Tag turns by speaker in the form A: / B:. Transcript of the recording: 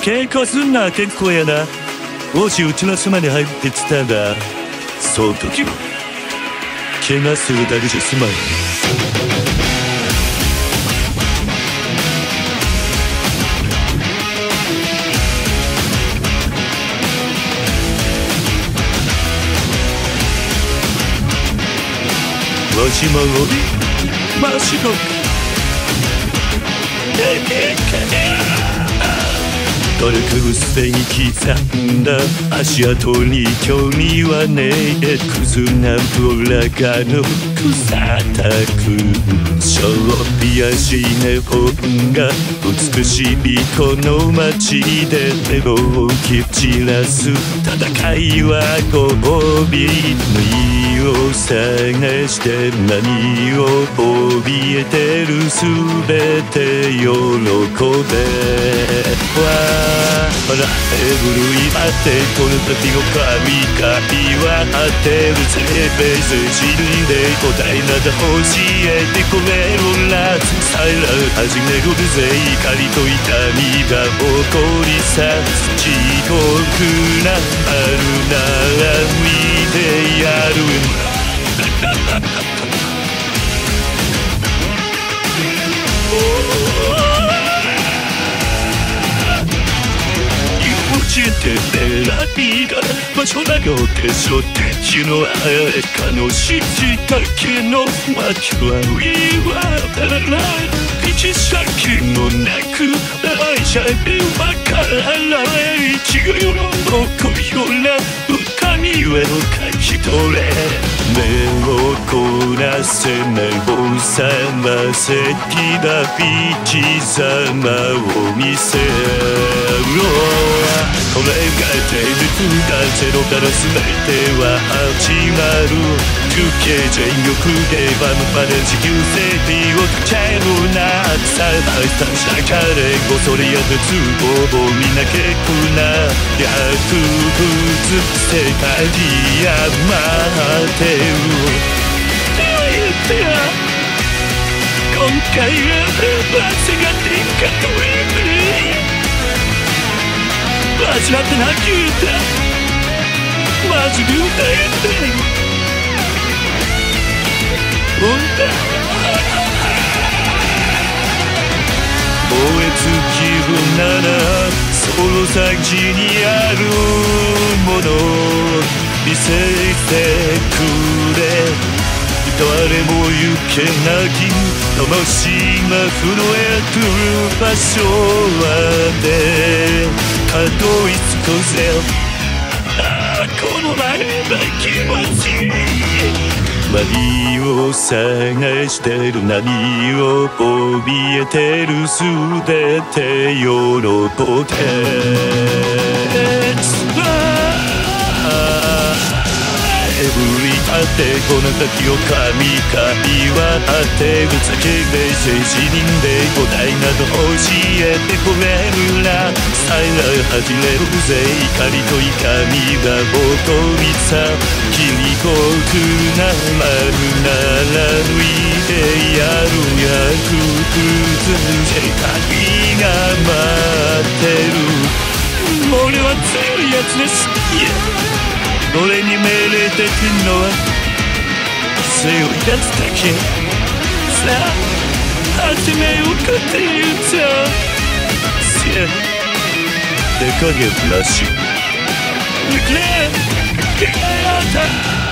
A: 喧嘩すんな結構やな。もしうちの島に入ってきたらその時は怪我するだけじゃ済まん。わしもマシゴ努力薄に刻んだ足跡に興味はねえ。クズなブラガの草たくショーピアシネフォンが美しいこの街で手を蹴散らす戦いはご褒美のを探して何を怯えてる全て喜べほら古いあってこの時を神は当てるぜベース死んで答えなど教えてくれるなさら始めるぜ怒りと痛みが起こりさ地獄なあるなら見てやるて選びが場所だよでしょ敵のあれかのしじだけの街は上は道先もなく愛しゃべわからない違うのこよな神上を書き取れ目を凝らせ目を覚ませきらびきざまを見せろこれが手で下ゼロから全ては始まる休憩全力でバムまで地球整備をかけるなさあしゃかれ恐れや絶望をみなけくな薬物世界に余ってる今回は罰が天下と味わってなきゅうたマジで歌えてほんだ燃え尽きるならその先にあるもの見せてくれ誰も行けない魂が震えてる場所までたどり着こうぜこの前の気持ち何を探してる何を怯えてる全て喜べこの時を神は当てる叫べ精神で答えなど教えてくれるなさら始めるぜ怒りと痛みが僕にさ君ごくなまるなら抜いてやる薬物世界が待ってる俺は強いやつです、俺に命令できるのは強いやつだけさあ始めようかって言うじゃんせや手加減なしねえやった